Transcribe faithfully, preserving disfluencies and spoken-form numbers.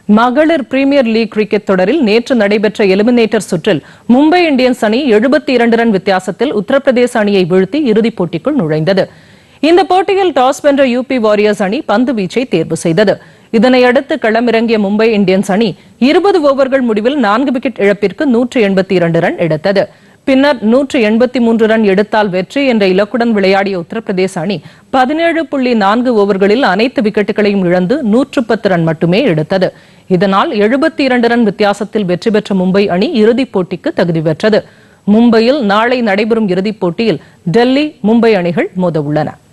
மகளிர் premier league cricket தொடரில் நேற்று நடைபெற்ற எலிமினேட்டர் சுற்றில் மும்பை இந்தியன்ஸ் அணி எழுபத்தி இரண்டு ரன் வித்தியாசத்தில் உத்தரப்பிரதேச அணியை வீழ்த்தி இறுதிப் போட்டிக்குள் நுழைந்தது. இந்த போட்டியில் டாஸ் வென்ற யூபி வாரியர்ஸ் அணி பந்து வீச்சை தேர்வு செய்தது. இதனையடுத்து களமிறங்கிய மும்பை இந்தியன்ஸ் அணி இருபது ஓவர்கள் முடிவில் நான்கு விக்கெட் இழப்பிற்கு நூற்று எண்பத்தி இரண்டு ரன் எடுத்தது. பின்னர் நூற்று எண்பத்தி மூன்று ரன் எடுத்தால் வெற்றி என்ற இலக்குடன் விளையாடிய உத்தரப்பிரதேச அணி பதினேழு புள்ளி நான்கு ஓவர்களில் அனைத்து விக்கெட்டுகளையும் இழந்து நூற்று பத்து ரன் மட்டுமே எடுத்தது. இதனால் எழுபத்தி இரண்டு ரன் வித்தியாசத்தில் வெற்றி பெற்ற மும்பை அணி இறுதிப் போட்டிக்கு தகுதி பெற்றது. மும்பையில் நாளை நடைபெறும் இறுதிப் போட்டியில் டெல்லி, மும்பை அணிகள் மோத உள்ளன.